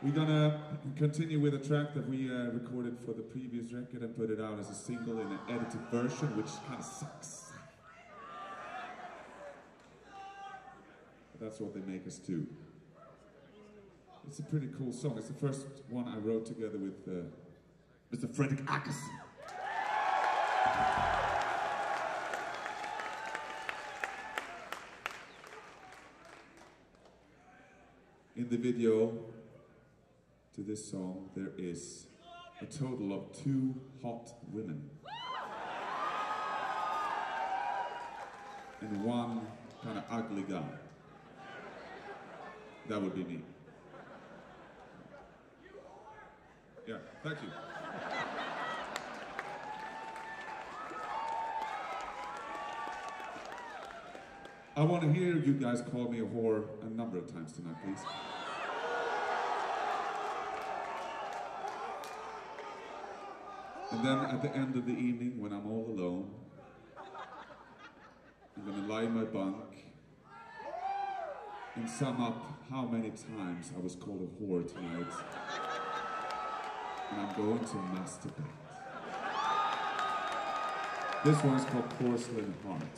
We're gonna continue with a track that we recorded for the previous record and put it out as a single in an edited version, which kind of sucks. But that's what they make us do. It's a pretty cool song. It's the first one I wrote together with Mr. Fredrik Åkesson. In the video to this song, there is a total of 2 hot women and 1 kind of ugly guy. That would be me. Yeah, thank you. I want to hear you guys call me a whore a number of times tonight, please. And then at the end of the evening, when I'm all alone, I'm going to lie in my bunk and sum up how many times I was called a whore tonight. And I'm going to masturbate. This one's called Porcelain Heart.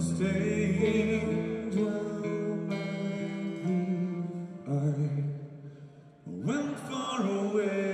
staying while I went far away.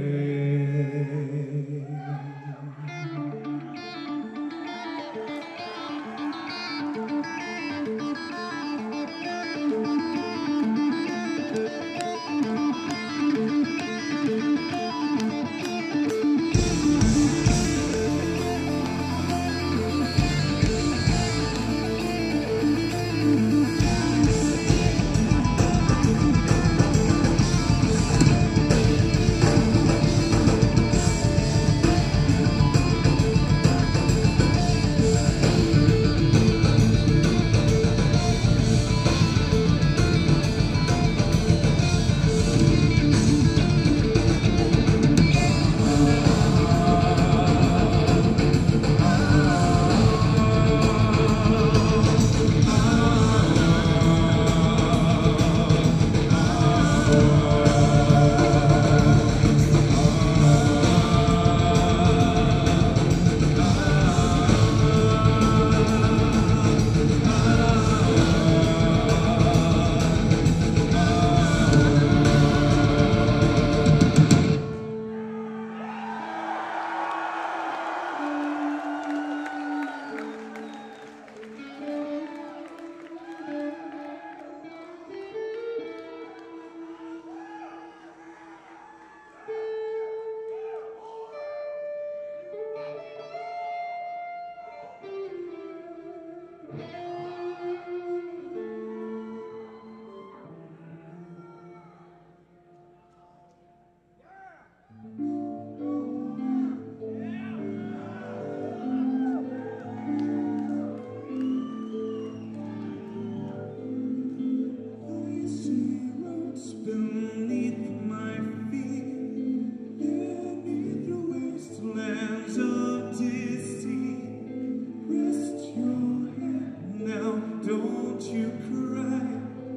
Don't you cry,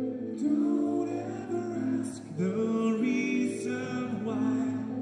don't ever ask the reason why.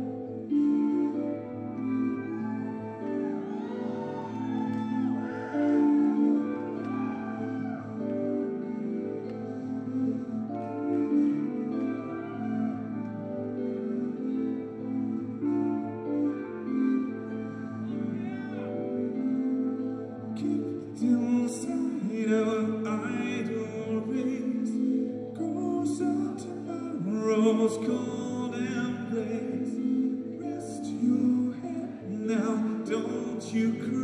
Kicked inside our idle race, goes out tomorrow's cold embrace. Rest your head now, don't you cry.